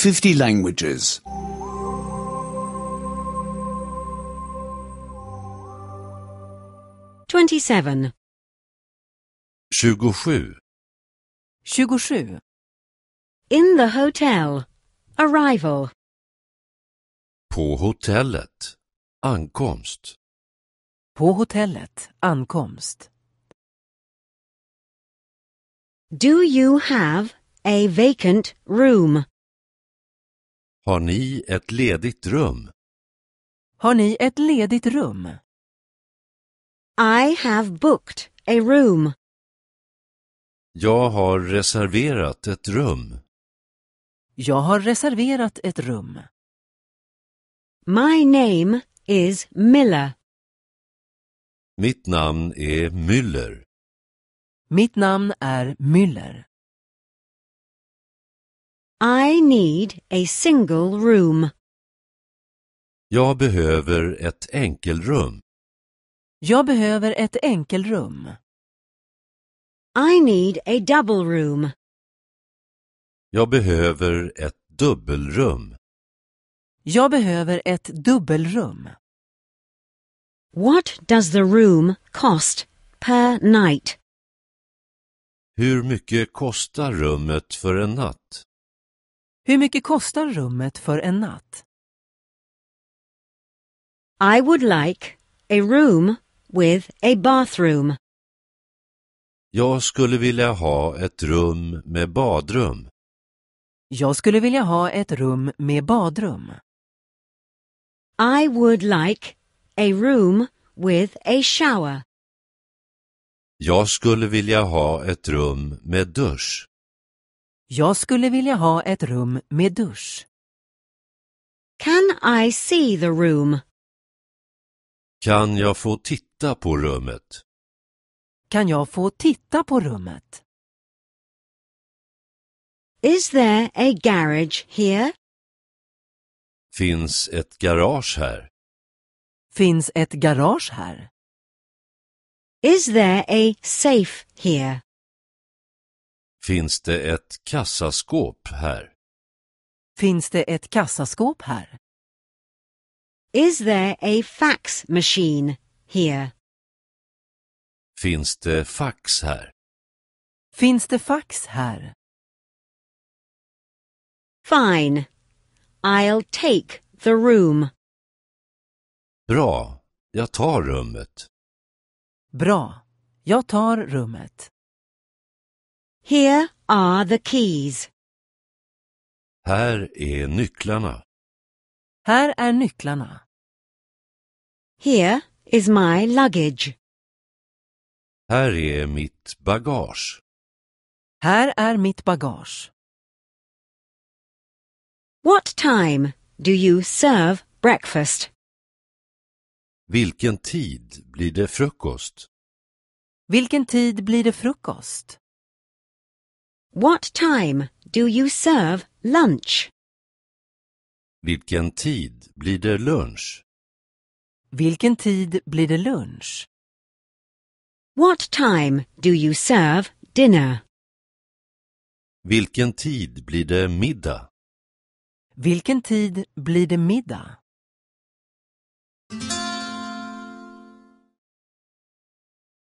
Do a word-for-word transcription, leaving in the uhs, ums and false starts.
fifty languages. twenty-seven. tjugosju. tjugosju. In the hotel. Arrival. På hotellet. Ankomst. På hotellet. Ankomst. Do you have a vacant room? Har ni ett ledigt rum? Har ni ett ledigt rum? I have booked a room. Jag har reserverat ett rum. Jag har reserverat ett rum. My name is Miller. Mitt namn är Müller. Mitt namn är Müller. I need a single room. Jag behöver ett enkelrum. Jag behöver ett enkelrum. I need a double room. Jag behöver ett dubbelrum. Jag behöver ett dubbelrum. What does the room cost per night? Hur mycket kostar rummet för en natt? Hur mycket kostar rummet för en natt? I would like a room with a bathroom. Jag skulle vilja ha ett rum med badrum. Jag skulle vilja ha ett rum med badrum. I would like a room with a shower. Jag skulle vilja ha ett rum med dusch. Jag skulle vilja ha ett rum med dusch. Can I see the room? Kan jag få titta på rummet? Kan jag få titta på rummet? Is there a garage here? Finns ett garage här? Finns ett garage här? Is there a safe here? Finns det ett kassaskåp här? Finns det ett kassaskåp här? Is there a fax machine here? Finns det fax här? Finns det fax här? Fine. I'll take the room. Bra, jag tar rummet. Bra, jag tar rummet. Here are the keys. Här är nycklarna. Här är nycklarna. Here is my luggage. Här är mitt bagage. Här är mitt bagage. What time do you serve breakfast? Vilken tid blir det frukost? Vilken tid blir det frukost? What time do you serve lunch? Vilken tid blir det lunch? Vilken tid blir det lunch? What time do you serve dinner? Vilken tid blir det middag? Vilken tid blir det middag?